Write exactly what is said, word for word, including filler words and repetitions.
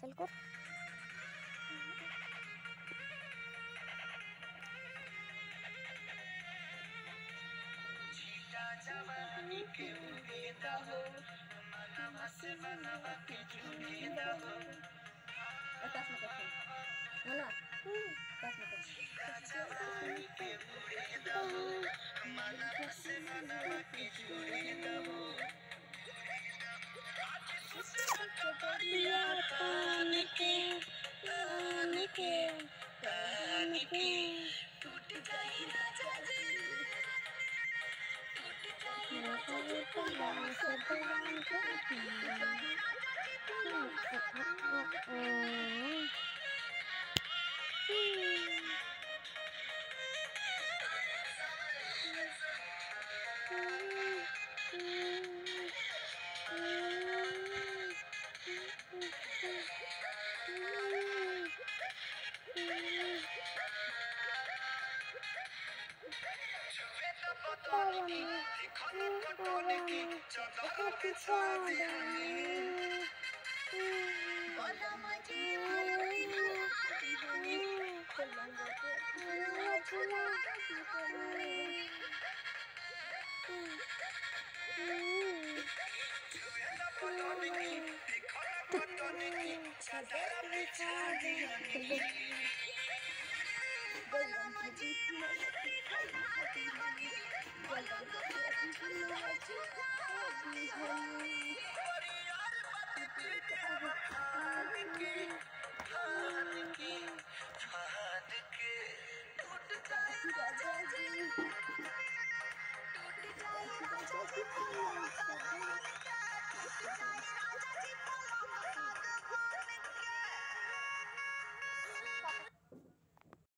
चल कर। जवानी के उड़ेदा हो मनवा से मनवा के जुड़ेदा हो पास में कर बोला पास में कर जवानी के उड़ेदा हो मनवा से मनवा के जुड़ेदा हो कटोरिया तान के तान के तान के टूट गई ना जाजे भगवान सदवान करती